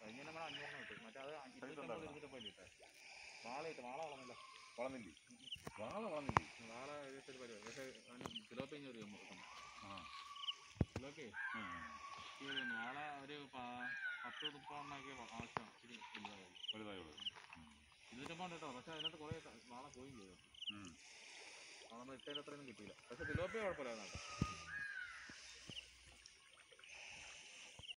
കഴിഞ്ഞ നമ്മൾ 500 കിട്ടും. മറ്റേ അത് 250 കിട്ടാൻ വാള വളർന്നില്ല. വളർന്നില്ലേ? വാള വളർന്നില്ലേ? വാള ഏകദേശം ഒരു പരിപാടി. പക്ഷേ കിലോപ്പി കഴിഞ്ഞ ഒരു കിലോപ്പി വാള ഒരു 10-30 ആവശ്യം ഇച്ചിരി വലുതായുള്ളൂ. 250 കേട്ടോ. പക്ഷെ അതിനകത്ത് കുറേ വാള പോയി ചെയ്തു. നമ്മൾ ഇട്ടതിൽ അത്രയൊന്നും കിട്ടിയില്ല. പക്ഷെ തിലോപ്പിയ കുഴപ്പമില്ലായിരുന്നു കേട്ടോ.